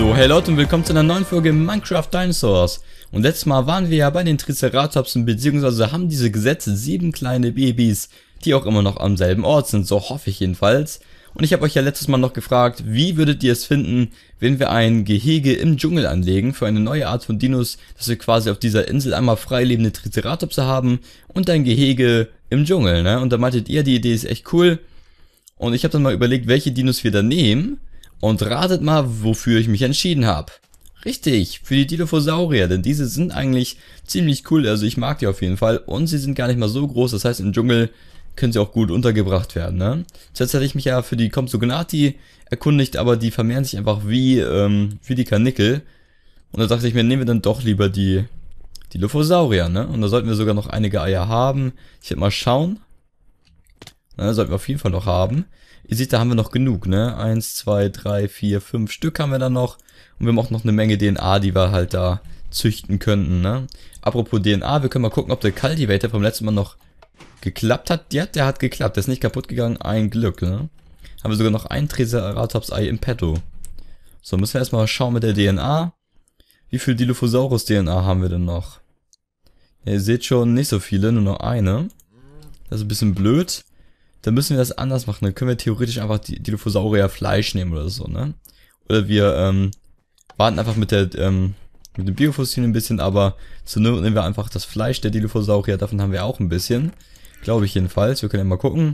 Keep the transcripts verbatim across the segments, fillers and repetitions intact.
So, hey Leute und willkommen zu einer neuen Folge Minecraft Dinosaurs. Und letztes Mal waren wir ja bei den Triceratopsen, beziehungsweise haben diese gesetzt sieben kleine Babys, die auch immer noch am selben Ort sind, so hoffe ich jedenfalls. Und ich habe euch ja letztes Mal noch gefragt, wie würdet ihr es finden, wenn wir ein Gehege im Dschungel anlegen für eine neue Art von Dinos, dass wir quasi auf dieser Insel einmal frei lebende Triceratopse haben und ein Gehege im Dschungel, ne? Und da meintet ihr, die Idee ist echt cool. Und ich habe dann mal überlegt, welche Dinos wir da nehmen. Und ratet mal, wofür ich mich entschieden habe. Richtig, für die Dilophosaurier, denn diese sind eigentlich ziemlich cool, also ich mag die auf jeden Fall. Und sie sind gar nicht mal so groß, das heißt im Dschungel können sie auch gut untergebracht werden, ne? Zuletzt hatte ich mich ja für die Compsognathi erkundigt, aber die vermehren sich einfach wie, ähm, wie die Karnickel. Und da dachte ich mir, nehmen wir dann doch lieber die Dilophosaurier, ne? Und da sollten wir sogar noch einige Eier haben. Ich werde mal schauen. Na, sollten wir auf jeden Fall noch haben. Ihr seht, da haben wir noch genug, ne? Eins, zwei, drei, vier, fünf Stück haben wir da noch. Und wir haben auch noch eine Menge D N A, die wir halt da züchten könnten, ne? Apropos D N A, wir können mal gucken, ob der Cultivator vom letzten Mal noch geklappt hat. Ja, der hat geklappt. Der ist nicht kaputt gegangen. Ein Glück, ne? Haben wir sogar noch ein Triceratops-Ei im Petto. So, müssen wir erstmal schauen mit der D N A. Wie viel Dilophosaurus-D N A haben wir denn noch? Ja, ihr seht schon, nicht so viele, nur noch eine. Das ist ein bisschen blöd. Dann müssen wir das anders machen. Dann können wir theoretisch einfach die Dilophosaurier Fleisch nehmen oder so, ne? Oder wir ähm, warten einfach mit der ähm, mit dem Biofossil ein bisschen, aber zur Not nehmen wir einfach das Fleisch der Dilophosaurier. Davon haben wir auch ein bisschen. Glaube ich jedenfalls. Wir können ja mal gucken.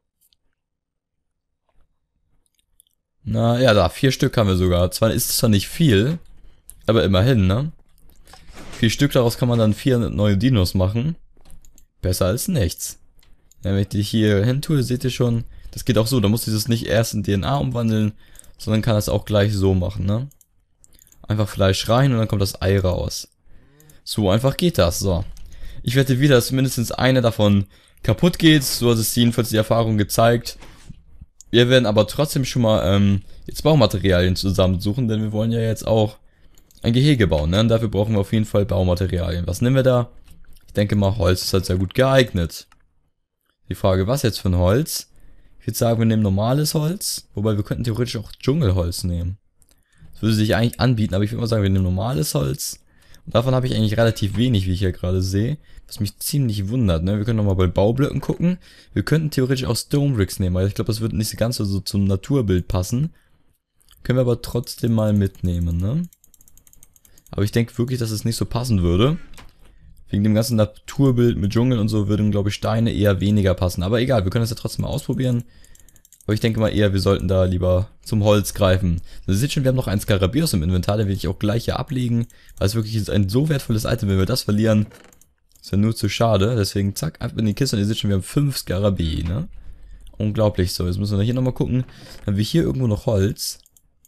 Na ja, da, vier Stück haben wir sogar. Zwar ist es zwar nicht viel, aber immerhin, ne? Vier Stück, daraus kann man dann vier neue Dinos machen. Besser als nichts. Ja, wenn ich die hier hin tue, seht ihr schon, das geht auch so, da muss ich das nicht erst in D N A umwandeln, sondern kann das auch gleich so machen, ne? Einfach Fleisch rein und dann kommt das Ei raus. So einfach geht das, so. Ich wette wieder, dass mindestens eine davon kaputt geht, so hat es jedenfalls die Erfahrung gezeigt. Wir werden aber trotzdem schon mal ähm, jetzt Baumaterialien zusammensuchen, denn wir wollen ja jetzt auch ein Gehege bauen, ne? Und dafür brauchen wir auf jeden Fall Baumaterialien. Was nehmen wir da? Ich denke mal, Holz ist halt sehr gut geeignet. Die Frage, was jetzt für ein Holz? Ich würde sagen, wir nehmen normales Holz. Wobei, wir könnten theoretisch auch Dschungelholz nehmen. Das würde sich eigentlich anbieten, aber ich würde mal sagen, wir nehmen normales Holz. Und davon habe ich eigentlich relativ wenig, wie ich hier gerade sehe. Was mich ziemlich wundert, ne? Wir können nochmal bei Baublöcken gucken. Wir könnten theoretisch auch Stone Bricks nehmen, weil ich glaube, das würde nicht ganz so zum Naturbild passen. Können wir aber trotzdem mal mitnehmen, ne? Aber ich denke wirklich, dass es nicht so passen würde. Wegen dem ganzen Naturbild mit Dschungel und so würden, glaube ich, Steine eher weniger passen. Aber egal, wir können das ja trotzdem mal ausprobieren. Aber ich denke mal eher, wir sollten da lieber zum Holz greifen. Ihr seht schon, wir haben noch einen Skarabäus im Inventar, den will ich auch gleich hier ablegen. Weil es wirklich ist ein so wertvolles Item, wenn wir das verlieren, ist ja nur zu schade. Deswegen zack, einfach in die Kiste und ihr seht schon, wir haben fünf Skarabäi, ne? Unglaublich so. Jetzt müssen wir hier nochmal gucken. Haben wir hier irgendwo noch Holz?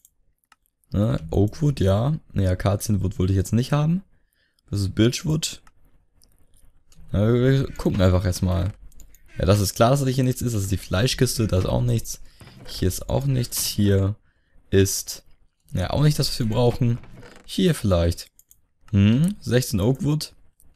Ne? Oakwood, ja. Naja, Akazienwood wollte ich jetzt nicht haben. Das ist Birchwood. Na, wir gucken einfach erstmal. Ja, das ist klar, dass das hier nichts ist. Das ist die Fleischkiste, da ist auch nichts. Hier ist auch nichts. Hier ist ja auch nicht das, was wir brauchen. Hier vielleicht. Hm, sechzehn Oakwood.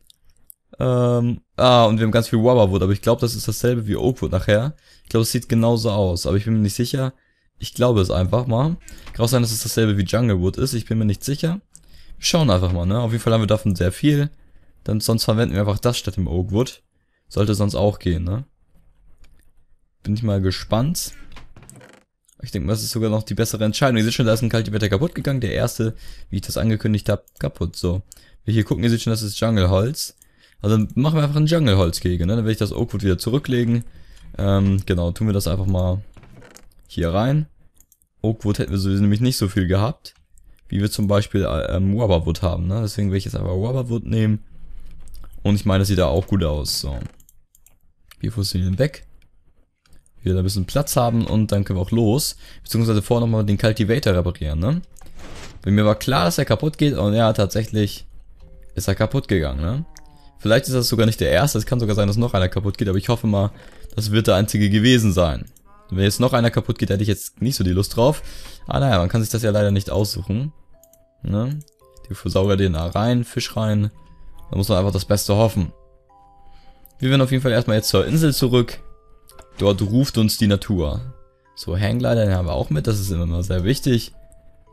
Ähm, ah, und wir haben ganz viel Wabberwood, aber ich glaube, das ist dasselbe wie Oakwood nachher. Ich glaube, es sieht genauso aus, aber ich bin mir nicht sicher. Ich glaube es einfach mal. Kann auch sein, dass es dasselbe wie Junglewood ist. Ich bin mir nicht sicher. Wir schauen einfach mal, ne? Auf jeden Fall haben wir davon sehr viel. Dann sonst verwenden wir einfach das statt dem Oakwood. Sollte sonst auch gehen, ne? Bin ich mal gespannt. Ich denke mal, das ist sogar noch die bessere Entscheidung. Ihr seht schon, da ist ein Cultivator kaputt gegangen. Der erste, wie ich das angekündigt habe, kaputt. So. Wir hier gucken, ihr seht schon, das ist Dschungelholz. Also dann machen wir einfach ein Dschungelholzgehege, ne? Dann werde ich das Oakwood wieder zurücklegen. Ähm, genau, tun wir das einfach mal hier rein. Oakwood hätten wir sowieso nämlich nicht so viel gehabt. Wie wir zum Beispiel ähm, Wabberwood haben, ne? Deswegen will ich jetzt einfach Wabberwood nehmen. Und ich meine, das sieht da auch gut aus. So. Biofossilien weg. Wieder ein bisschen Platz haben und dann können wir auch los. Beziehungsweise vorher nochmal den Cultivator reparieren, ne? Wenn mir war klar, dass er kaputt geht. Und ja, tatsächlich ist er kaputt gegangen, ne? Vielleicht ist das sogar nicht der erste. Es kann sogar sein, dass noch einer kaputt geht. Aber ich hoffe mal, das wird der einzige gewesen sein. Wenn jetzt noch einer kaputt geht, hätte ich jetzt nicht so die Lust drauf. Ah, naja, man kann sich das ja leider nicht aussuchen. Ne? Die Versaurier-D N A rein, Fisch rein. Da muss man einfach das Beste hoffen. Wir werden auf jeden Fall erstmal jetzt zur Insel zurück. Dort ruft uns die Natur. So, Hangglider, den haben wir auch mit. Das ist immer sehr wichtig.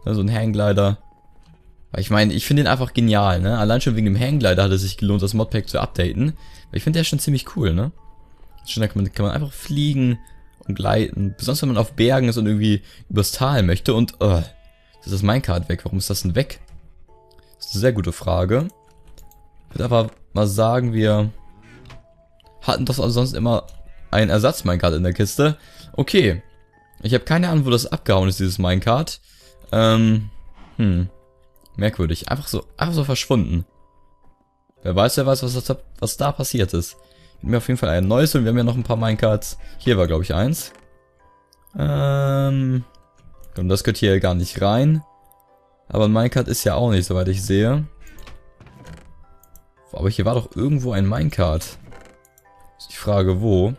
Ja, so ein Hangglider. Weil ich meine, ich finde den einfach genial, ne? Allein schon wegen dem Hangglider hat es sich gelohnt, das Modpack zu updaten. Weil ich finde der schon ziemlich cool, ne? Schon, da kann man, kann man einfach fliegen und gleiten. Besonders wenn man auf Bergen ist und irgendwie übers Tal möchte. Und, oh, das ist das Minecart weg. Warum ist das denn weg? Das ist eine sehr gute Frage. Ich würde aber mal sagen, wir hatten doch sonst immer einen Ersatz-Minecart in der Kiste. Okay. Ich habe keine Ahnung, wo das abgehauen ist, dieses Minecart. Ähm, hm. Merkwürdig. Einfach so, einfach so verschwunden. Wer weiß, wer weiß, was, das, was da passiert ist. Ich mir auf jeden Fall ein neues und wir haben ja noch ein paar Minecarts. Hier war, glaube ich, eins. Ähm, und das gehört hier gar nicht rein. Aber ein Minecart ist ja auch nicht, soweit ich sehe. Aber hier war doch irgendwo ein Minecart. Ist die Frage, wo?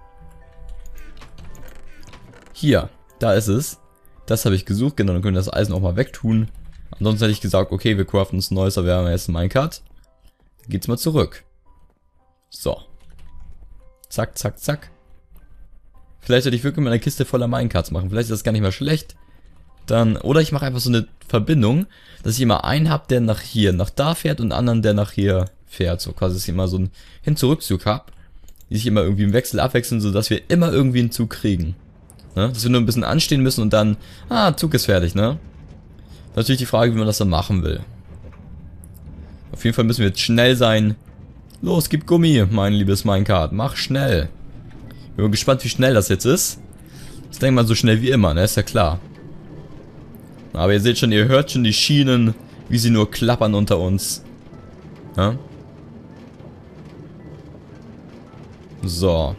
Hier, da ist es. Das habe ich gesucht, genau, dann können wir das Eisen auch mal wegtun. Ansonsten hätte ich gesagt, okay, wir craften uns ein neues, aber wir haben jetzt ein Minecart. Dann geht's mal zurück. So. Zack, zack, zack. Vielleicht sollte ich wirklich mal eine Kiste voller Minecarts machen. Vielleicht ist das gar nicht mal schlecht. Dann, oder ich mache einfach so eine Verbindung, dass ich immer einen habe, der nach hier, nach da fährt und einen anderen, der nach hier fährt. So quasi, dass ich immer so einen Hin-Zurück-Zug habe, die sich immer irgendwie im Wechsel abwechseln, sodass wir immer irgendwie einen Zug kriegen. Ne? Dass wir nur ein bisschen anstehen müssen und dann, ah, Zug ist fertig, ne? Natürlich die Frage, wie man das dann machen will. Auf jeden Fall müssen wir jetzt schnell sein. Los, gib Gummi, mein liebes Minecart. Mach schnell. Bin gespannt, wie schnell das jetzt ist. Ich denke mal so schnell wie immer, ne? Ist ja klar. Aber ihr seht schon, ihr hört schon die Schienen, wie sie nur klappern unter uns. Ja? So.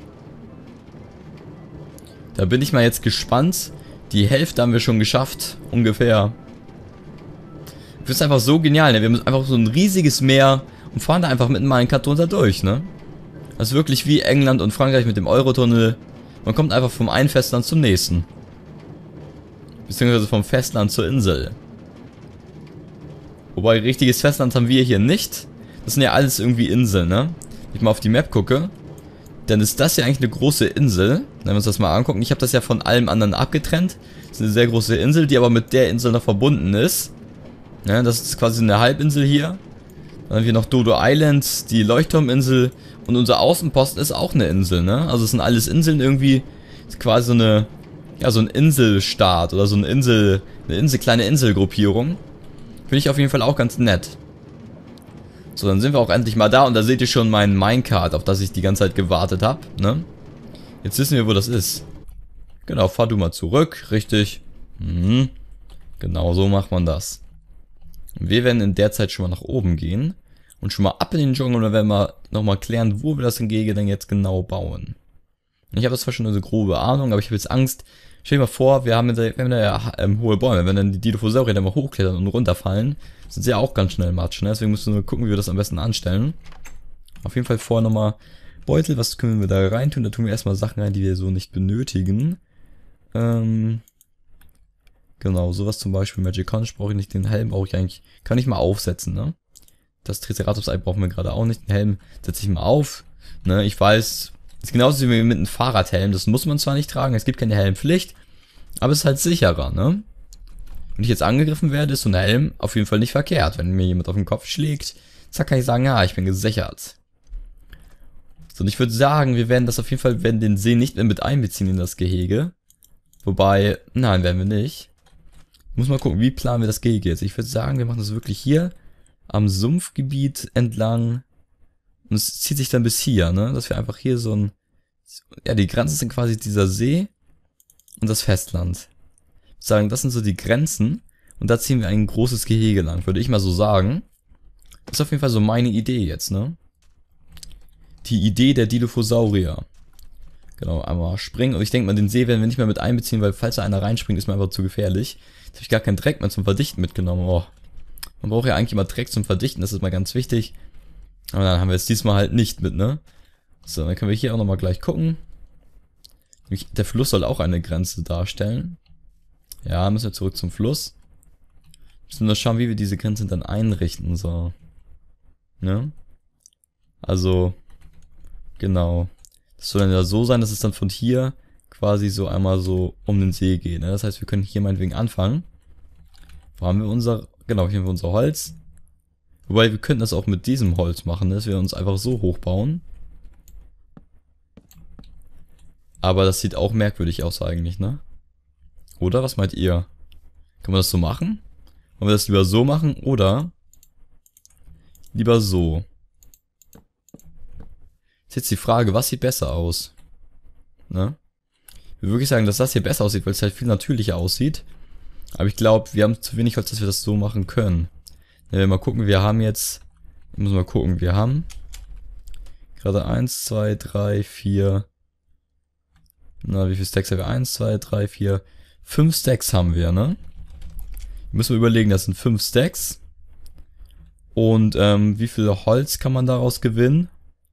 Da bin ich mal jetzt gespannt. Die Hälfte haben wir schon geschafft. Ungefähr. Das ist einfach so genial, ne? Wir haben einfach so ein riesiges Meer und fahren da einfach mit einem Minecart drunter durch, ne? Das ist wirklich wie England und Frankreich mit dem Eurotunnel. Man kommt einfach vom einen Festland zum nächsten. Beziehungsweise vom Festland zur Insel. Wobei, richtiges Festland haben wir hier nicht. Das sind ja alles irgendwie Inseln, ne? Wenn ich mal auf die Map gucke, dann ist das ja eigentlich eine große Insel. Wenn wir uns das mal angucken. Ich habe das ja von allem anderen abgetrennt. Das ist eine sehr große Insel, die aber mit der Insel noch verbunden ist. Ja, das ist quasi eine Halbinsel hier. Dann haben wir noch Dodo Island, die Leuchtturminsel. Und unser Außenposten ist auch eine Insel, ne? Also es sind alles Inseln irgendwie. Ist quasi so eine, ja, so ein Inselstaat oder so eine Insel, eine Insel, kleine Inselgruppierung. Finde ich auf jeden Fall auch ganz nett. So, dann sind wir auch endlich mal da und da seht ihr schon meinen Minecart, auf das ich die ganze Zeit gewartet habe, ne? Jetzt wissen wir, wo das ist. Genau, fahr du mal zurück, richtig. Mhm. Genau, so macht man das. Wir werden in der Zeit schon mal nach oben gehen und schon mal ab in den Dschungel und dann werden wir nochmal klären, wo wir das Gehege denn jetzt genau bauen. Ich habe zwar schon eine grobe Ahnung, aber ich habe jetzt Angst. Stell dir mal vor, wir haben, da, wir haben da ja ähm, hohe Bäume. Wenn dann die Dilophosaurier dann mal hochklettern und runterfallen, sind sie ja auch ganz schnell Matsch. Ne? Deswegen müssen wir gucken, wie wir das am besten anstellen. Auf jeden Fall vorher nochmal Beutel. Was können wir da rein tun? Da tun wir erstmal Sachen rein, die wir so nicht benötigen. Ähm... Genau, sowas zum Beispiel. Magic Conch brauche ich nicht. Den Helm brauche ich eigentlich. Kann ich mal aufsetzen, ne? Das Triceratops-Ei brauchen wir gerade auch nicht. Den Helm setze ich mal auf. Ne, ich weiß, ist genauso wie mit einem Fahrradhelm. Das muss man zwar nicht tragen, es gibt keine Helmpflicht, aber es ist halt sicherer, ne? Wenn ich jetzt angegriffen werde, ist so ein Helm auf jeden Fall nicht verkehrt. Wenn mir jemand auf den Kopf schlägt, zack, kann ich sagen, ja, ich bin gesichert. So, und ich würde sagen, wir werden das auf jeden Fall, werden den See nicht mehr mit einbeziehen in das Gehege. Wobei, nein, werden wir nicht. Muss mal gucken, wie planen wir das Gehege jetzt. Ich würde sagen, wir machen das wirklich hier am Sumpfgebiet entlang. Und es zieht sich dann bis hier, ne? Dass wir einfach hier so ein... Ja, die Grenzen sind quasi dieser See und das Festland. Ich würde sagen, das sind so die Grenzen. Und da ziehen wir ein großes Gehege lang, würde ich mal so sagen. Das ist auf jeden Fall so meine Idee jetzt, ne? Die Idee der Dilophosaurier. Genau, einmal springen. Und ich denke mal, den See werden wir nicht mehr mit einbeziehen, weil falls da einer reinspringt, ist mir einfach zu gefährlich. Jetzt habe ich gar keinen Dreck mehr zum Verdichten mitgenommen. Oh. Man braucht ja eigentlich immer Dreck zum Verdichten, das ist mal ganz wichtig. Aber dann haben wir es diesmal halt nicht mit, ne? So, dann können wir hier auch nochmal gleich gucken. Der Fluss soll auch eine Grenze darstellen. Ja, müssen wir zurück zum Fluss. Müssen wir schauen, wie wir diese Grenzen dann einrichten, so. Ne? Also, genau. Das soll dann ja so sein, dass es dann von hier quasi so einmal so um den See geht, ne? Das heißt, wir können hier meinetwegen anfangen. Wo haben wir unser... Genau, hier haben wir unser Holz. Wobei, wir könnten das auch mit diesem Holz machen, dass wir uns einfach so hochbauen. Aber das sieht auch merkwürdig aus eigentlich, ne? Oder? Was meint ihr? Kann man das so machen? Wollen wir das lieber so machen oder lieber so? Ist jetzt die Frage, was sieht besser aus? Ne? Ich würde wirklich sagen, dass das hier besser aussieht, weil es halt viel natürlicher aussieht. Aber ich glaube, wir haben zu wenig Holz, dass wir das so machen können. Wenn wir mal gucken, wir haben jetzt... Müssen wir mal gucken, wir haben... Gerade eins, zwei, drei, vier... Na, wie viele Stacks haben wir? eins, zwei, drei, vier... fünf Stacks haben wir, ne? Müssen wir überlegen, das sind fünf Stacks. Und ähm, wie viel Holz kann man daraus gewinnen?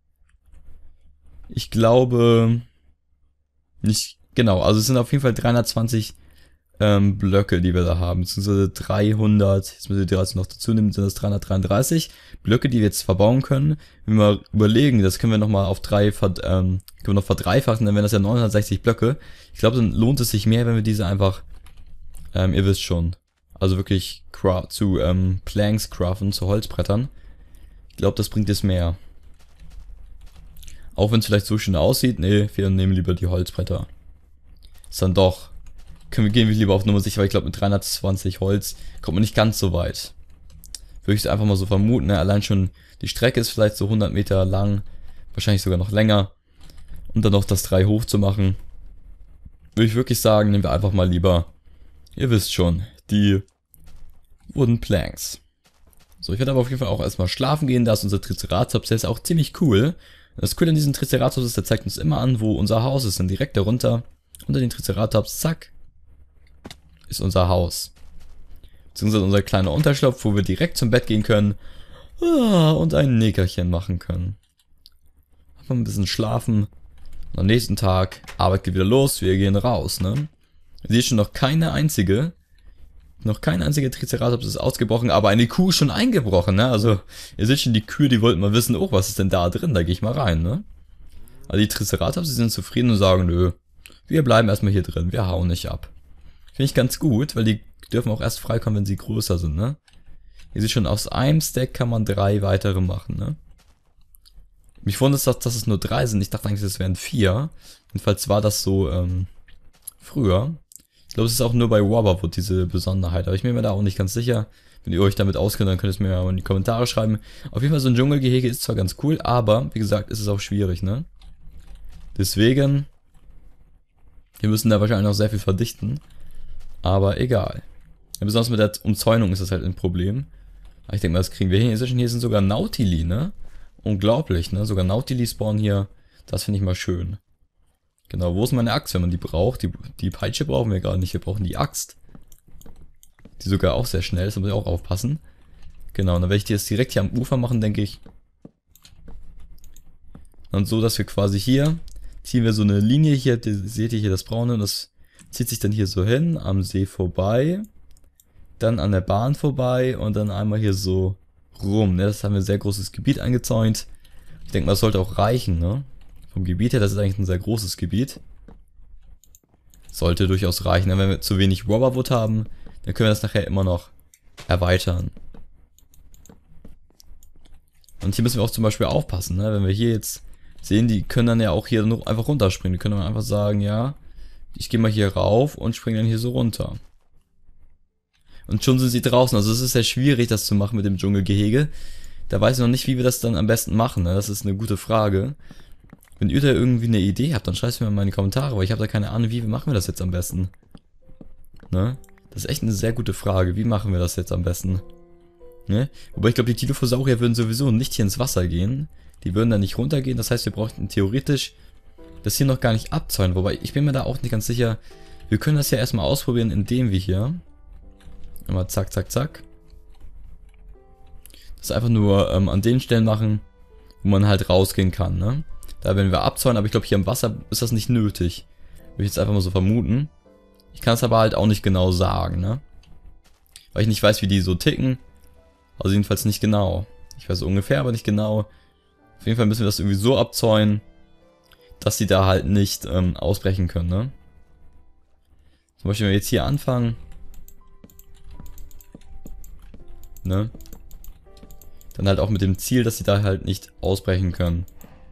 Ich glaube... Nicht... Genau, also es sind auf jeden Fall dreihundertzwanzig ähm, Blöcke, die wir da haben. Beziehungsweise dreihundert... Jetzt müssen wir die dreizehn noch dazu nehmen, sind das dreihundertdreiunddreißig Blöcke, die wir jetzt verbauen können. Wenn wir überlegen, das können wir nochmal auf drei... Ähm, können wir noch verdreifachen, dann wären das ja neunhundertsechzig Blöcke. Ich glaube, dann lohnt es sich mehr, wenn wir diese einfach... Ähm, ihr wisst schon... Also wirklich zu ähm, Planks craften, zu Holzbrettern. Ich glaube, das bringt es mehr. Auch wenn es vielleicht so schön aussieht, nee, wir nehmen lieber die Holzbretter. Ist dann doch, können wir gehen wir lieber auf Nummer sicher, weil ich glaube mit dreihundertzwanzig Holz kommt man nicht ganz so weit. Würde ich einfach mal so vermuten, ne? Allein schon die Strecke ist vielleicht so hundert Meter lang, wahrscheinlich sogar noch länger. Und dann noch das drei hoch zu machen, würde ich wirklich sagen, nehmen wir einfach mal lieber, ihr wisst schon, die Wooden Planks. So, ich werde aber auf jeden Fall auch erstmal schlafen gehen, da ist unser Triceratops, der ist auch ziemlich cool. Das Coole an diesem Triceratops ist, der zeigt uns immer an, wo unser Haus ist, dann direkt darunter, unter den Triceratops, zack, ist unser Haus. Beziehungsweise unser kleiner Unterschlupf, wo wir direkt zum Bett gehen können und ein Nickerchen machen können. Einfach ein bisschen schlafen. Und am nächsten Tag, Arbeit geht wieder los, wir gehen raus, ne? Ihr seht schon, noch keine einzige Noch kein einziger Triceratops ist ausgebrochen, aber eine Kuh ist schon eingebrochen, ne? Also, ihr seht schon, die Kühe, die wollten mal wissen, oh, was ist denn da drin? Da gehe ich mal rein, ne? Also die Triceratops, die sind zufrieden und sagen, nö, wir bleiben erstmal hier drin, wir hauen nicht ab. Finde ich ganz gut, weil die dürfen auch erst freikommen, wenn sie größer sind, ne? Ihr seht schon, aus einem Stack kann man drei weitere machen, ne? Mich wundert es, dass, dass es nur drei sind. Ich dachte eigentlich, es wären vier. Jedenfalls war das so, ähm, früher. Ich glaube, es ist auch nur bei Wobberwood diese Besonderheit, aber ich bin mir da auch nicht ganz sicher. Wenn ihr euch damit auskennt, dann könnt ihr es mir mal in die Kommentare schreiben. Auf jeden Fall, so ein Dschungelgehege ist zwar ganz cool, aber, wie gesagt, ist es auch schwierig, ne? Deswegen, wir müssen da wahrscheinlich noch sehr viel verdichten, aber egal. Ja, besonders mit der Umzäunung ist das halt ein Problem. Aber ich denke mal, das kriegen wir hin. Hier sind sogar Nautili, ne? Unglaublich, ne? Sogar Nautili spawnen hier, das finde ich mal schön. Genau, wo ist meine Axt, wenn man die braucht? Die, die Peitsche brauchen wir gar nicht, wir brauchen die Axt. Die sogar auch sehr schnell ist, da muss ich auch aufpassen. Genau, und dann werde ich die jetzt direkt hier am Ufer machen, denke ich. Und so, dass wir quasi hier, ziehen wir so eine Linie hier, die, seht ihr hier das Braune, und das zieht sich dann hier so hin, am See vorbei. Dann an der Bahn vorbei und dann einmal hier so rum, ne? Das haben wir ein sehr großes Gebiet eingezäunt. Ich denke mal, das sollte auch reichen, ne? Vom Gebiet her, das ist eigentlich ein sehr großes Gebiet. Sollte durchaus reichen. Wenn wir zu wenig Wobberwood haben, dann können wir das nachher immer noch erweitern. Und hier müssen wir auch zum Beispiel aufpassen, ne? Wenn wir hier jetzt sehen, die können dann ja auch hier nur einfach runterspringen. Die können dann einfach sagen, ja, ich gehe mal hier rauf und springe dann hier so runter. Und schon sind sie draußen. Also es ist sehr schwierig, das zu machen mit dem Dschungelgehege. Da weiß ich noch nicht, wie wir das dann am besten machen, ne? Das ist eine gute Frage. Wenn ihr da irgendwie eine Idee habt, dann schreibt es mir mal in die Kommentare, weil ich habe da keine Ahnung, wie machen wir das jetzt am besten. Ne? Das ist echt eine sehr gute Frage. Wie machen wir das jetzt am besten? Ne? Wobei ich glaube, die Dilophosaurier würden sowieso nicht hier ins Wasser gehen. Die würden da nicht runtergehen. Das heißt, wir bräuchten theoretisch das hier noch gar nicht abzäunen. Wobei, ich bin mir da auch nicht ganz sicher. Wir können das ja erstmal ausprobieren, indem wir hier immer zack, zack, zack. Das einfach nur ähm, an den Stellen machen, wo man halt rausgehen kann, ne? Da werden wir abzäunen, aber ich glaube, hier im Wasser ist das nicht nötig. Würde ich jetzt einfach mal so vermuten. Ich kann es aber halt auch nicht genau sagen, ne? Weil ich nicht weiß, wie die so ticken. Also jedenfalls nicht genau. Ich weiß ungefähr, aber nicht genau. Auf jeden Fall müssen wir das irgendwie so abzäunen, dass sie da halt nicht ähm, ausbrechen können, ne? Zum Beispiel, wenn wir jetzt hier anfangen. Ne? Dann halt auch mit dem Ziel, dass sie da halt nicht ausbrechen können.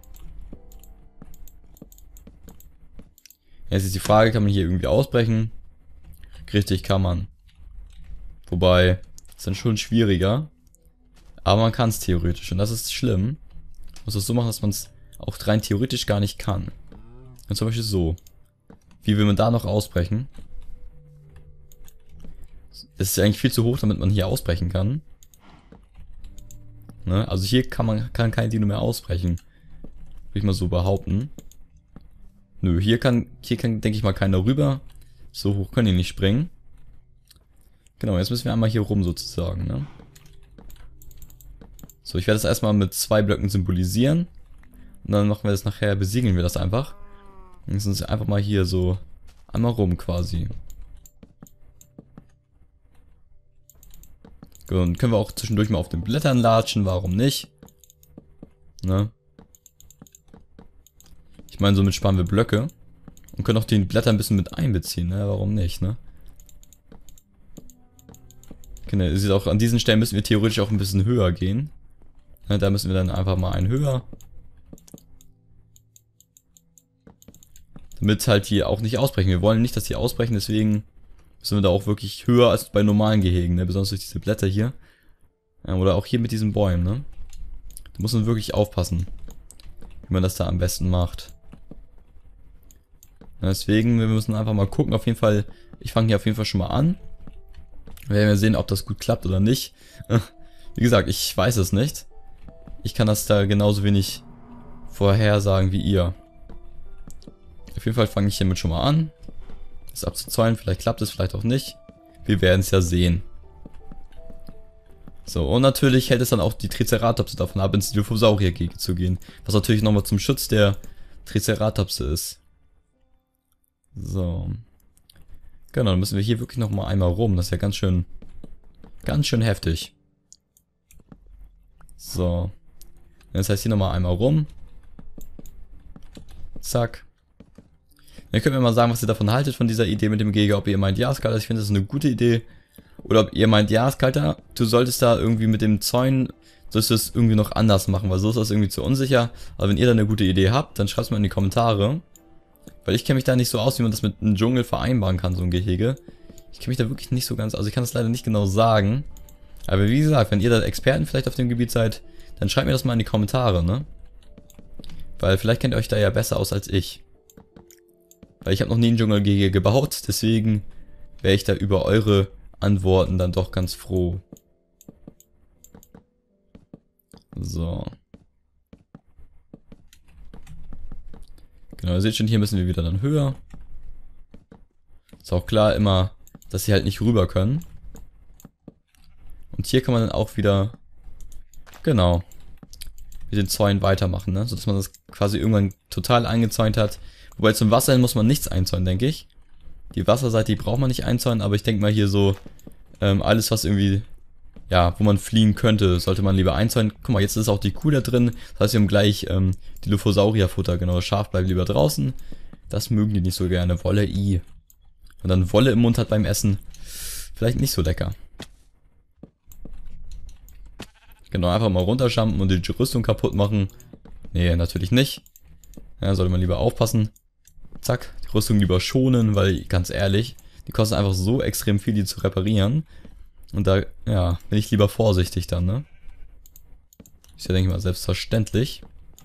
Jetzt ist die Frage, kann man hier irgendwie ausbrechen? Richtig, kann man. Wobei, ist dann schon schwieriger. Aber man kann es theoretisch und das ist schlimm. Man muss es so machen, dass man es auch rein theoretisch gar nicht kann. Und zum Beispiel so. Wie will man da noch ausbrechen? Es ist ja eigentlich viel zu hoch, damit man hier ausbrechen kann. Ne? Also hier kann man kann kein Dino mehr ausbrechen. Würde ich mal so behaupten. Nö, hier kann, hier kann, denke ich mal, keiner rüber. So hoch können die nicht springen. Genau, jetzt müssen wir einmal hier rum sozusagen, ne? So, ich werde das erstmal mit zwei Blöcken symbolisieren. Und dann machen wir das nachher, besiegeln wir das einfach. Und jetzt sind einfach mal hier so einmal rum quasi. Und können wir auch zwischendurch mal auf den Blättern latschen, warum nicht? Ne? Ich meine, somit sparen wir Blöcke. Und können auch die Blätter ein bisschen mit einbeziehen, ne? Warum nicht, ne? Genau, ihr seht auch, an diesen Stellen müssen wir theoretisch auch ein bisschen höher gehen. Ne, da müssen wir dann einfach mal einen höher. Damit halt die auch nicht ausbrechen. Wir wollen nicht, dass die ausbrechen, deswegen müssen wir da auch wirklich höher als bei normalen Gehegen, ne? Besonders durch diese Blätter hier. Ja, oder auch hier mit diesen Bäumen, ne? Da muss man wirklich aufpassen, wie man das da am besten macht. Ja, deswegen, wir müssen einfach mal gucken. Auf jeden Fall, ich fange hier auf jeden Fall schon mal an. Wir werden ja sehen, ob das gut klappt oder nicht. Wie gesagt, ich weiß es nicht. Ich kann das da genauso wenig vorhersagen wie ihr. Auf jeden Fall fange ich hiermit schon mal an. Das abzuzäunen, vielleicht klappt es, vielleicht auch nicht. Wir werden es ja sehen. So, und natürlich hält es dann auch die Triceratopse davon ab, ins Dilophosaurier-Gehege zu gehen. Was natürlich nochmal zum Schutz der Triceratopse ist. So. Genau, dann müssen wir hier wirklich nochmal einmal rum. Das ist ja ganz schön, ganz schön heftig. So. Das heißt hier nochmal einmal rum. Zack. Dann könnt ihr mal sagen, was ihr davon haltet, von dieser Idee mit dem Gehege. Ob ihr meint, ja, Skalter, ich finde das ist eine gute Idee. Oder ob ihr meint, ja, Skalter, du solltest da irgendwie mit dem Zäunen, solltest du es irgendwie noch anders machen, weil so ist das irgendwie zu unsicher. Aber wenn ihr da eine gute Idee habt, dann schreibt es mal in die Kommentare. Weil ich kenne mich da nicht so aus, wie man das mit einem Dschungel vereinbaren kann, so ein Gehege. Ich kenne mich da wirklich nicht so ganz, also ich kann das leider nicht genau sagen. Aber wie gesagt, wenn ihr da Experten vielleicht auf dem Gebiet seid, dann schreibt mir das mal in die Kommentare, ne? Weil vielleicht kennt ihr euch da ja besser aus als ich. Weil ich habe noch nie ein Dschungelgehege gebaut, deswegen wäre ich da über eure Antworten dann doch ganz froh. So. Genau, ihr seht schon, hier müssen wir wieder dann höher. Ist auch klar immer, dass sie halt nicht rüber können. Und hier kann man dann auch wieder, genau, mit den Zäunen weitermachen, ne? Sodass man das quasi irgendwann total eingezäunt hat. Wobei zum Wasser hin muss man nichts einzäunen, denke ich. Die Wasserseite, die braucht man nicht einzäunen, aber ich denke mal hier so, ähm, alles was irgendwie, ja, wo man fliehen könnte, sollte man lieber einzäunen. Guck mal, jetzt ist auch die Kuh da drin. Das heißt, wir haben gleich ähm, die Dilophosaurierfutter, genau. Das Schaf bleibt lieber draußen. Das mögen die nicht so gerne. Wolle, i. Und dann Wolle im Mund hat beim Essen. Vielleicht nicht so lecker. Genau, einfach mal runterschampen und die Rüstung kaputt machen. Nee, natürlich nicht. Ja, sollte man lieber aufpassen. Zack, die Rüstung lieber schonen, weil, ganz ehrlich, die kosten einfach so extrem viel, die zu reparieren. Und da, ja, bin ich lieber vorsichtig dann, ne? Ist ja, denke ich mal, selbstverständlich.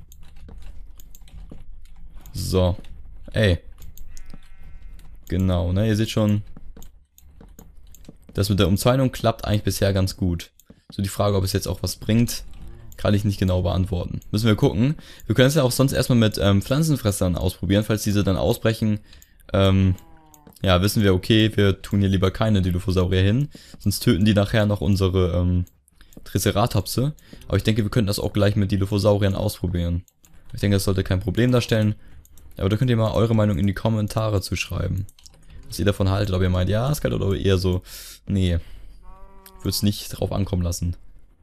So. Ey. Genau, ne? Ihr seht schon, das mit der Umzäunung klappt eigentlich bisher ganz gut. So die Frage, ob es jetzt auch was bringt, kann ich nicht genau beantworten. Müssen wir gucken. Wir können es ja auch sonst erstmal mit ähm, Pflanzenfressern ausprobieren, falls diese dann ausbrechen. Ähm... Ja, wissen wir, okay, wir tun hier lieber keine Dilophosaurier hin, sonst töten die nachher noch unsere ähm, Triceratopse. Aber ich denke, wir könnten das auch gleich mit Dilophosauriern ausprobieren. Ich denke, das sollte kein Problem darstellen. Aber da könnt ihr mal eure Meinung in die Kommentare zu schreiben. Was ihr davon haltet, ob ihr meint, ja, es kann oder eher so, nee, würde es nicht drauf ankommen lassen.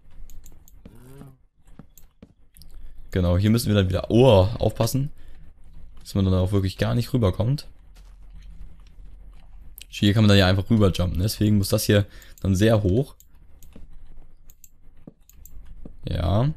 Genau, hier müssen wir dann wieder, oh, aufpassen, dass man dann auch wirklich gar nicht rüberkommt. Hier kann man dann ja einfach rüberjumpen, deswegen muss das hier dann sehr hoch. Ja.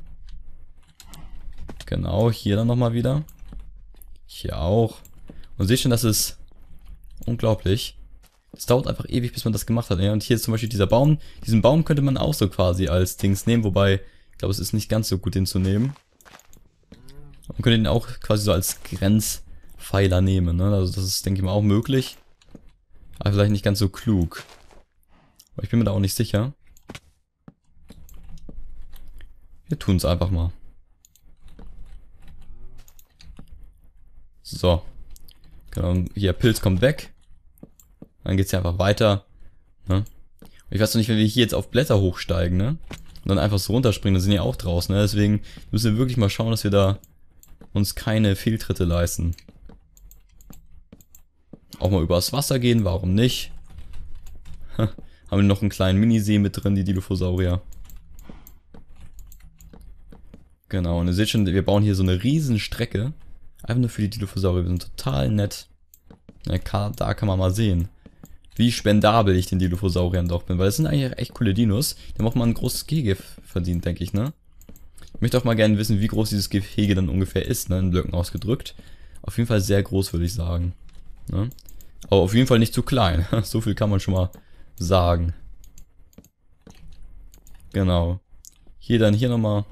Genau, hier dann nochmal wieder. Hier auch. Und seht schon, das ist unglaublich. Es dauert einfach ewig, bis man das gemacht hat. Ja? Und hier ist zum Beispiel dieser Baum. Diesen Baum könnte man auch so quasi als Dings nehmen, wobei, ich glaube, es ist nicht ganz so gut, den zu nehmen. Man könnte den auch quasi so als Grenzpfeiler nehmen. Ne? Also das ist, denke ich mal, auch möglich. Aber vielleicht nicht ganz so klug. Aber ich bin mir da auch nicht sicher. Wir tun es einfach mal. So. Genau, hier, Pilz kommt weg. Dann geht es ja einfach weiter. Ne? Und ich weiß noch nicht, wenn wir hier jetzt auf Blätter hochsteigen, ne? Und dann einfach so runterspringen, dann sind die auch draußen, ne? Deswegen müssen wir wirklich mal schauen, dass wir da uns keine Fehltritte leisten. Auch mal übers Wasser gehen, warum nicht? Haben wir noch einen kleinen Minisee mit drin, die Dilophosaurier. Genau, und ihr seht schon, wir bauen hier so eine riesen Strecke. Einfach nur für die Dilophosaurier, wir sind total nett. Ja, kann, da kann man mal sehen, wie spendabel ich den Dilophosauriern doch bin. Weil das sind eigentlich echt coole Dinos. Die haben auch mal ein großes Gehege verdient, denke ich, ne? Ich möchte auch mal gerne wissen, wie groß dieses Gehege dann ungefähr ist, ne? In Blöcken ausgedrückt. Auf jeden Fall sehr groß, würde ich sagen. Ne? Aber auf jeden Fall nicht zu klein. So viel kann man schon mal sagen. Genau. Hier dann hier nochmal.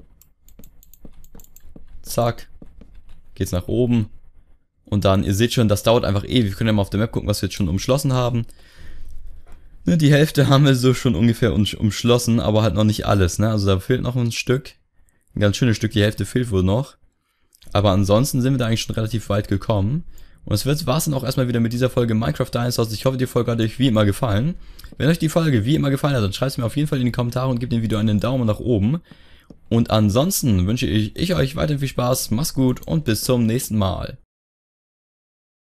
Zack. Geht's nach oben. Und dann, ihr seht schon, das dauert einfach ewig. Wir können ja mal auf der Map gucken, was wir jetzt schon umschlossen haben. Ne, die Hälfte haben wir so schon ungefähr umschlossen, aber halt noch nicht alles. Ne? Also da fehlt noch ein Stück. Ein ganz schönes Stück, die Hälfte fehlt wohl noch. Aber ansonsten sind wir da eigentlich schon relativ weit gekommen. Und es war es dann auch erstmal wieder mit dieser Folge Minecraft Dinosaurs. Ich hoffe, die Folge hat euch wie immer gefallen. Wenn euch die Folge wie immer gefallen hat, dann schreibt es mir auf jeden Fall in die Kommentare und gebt dem Video einen Daumen nach oben. Und ansonsten wünsche ich, ich euch weiterhin viel Spaß, macht's gut und bis zum nächsten Mal.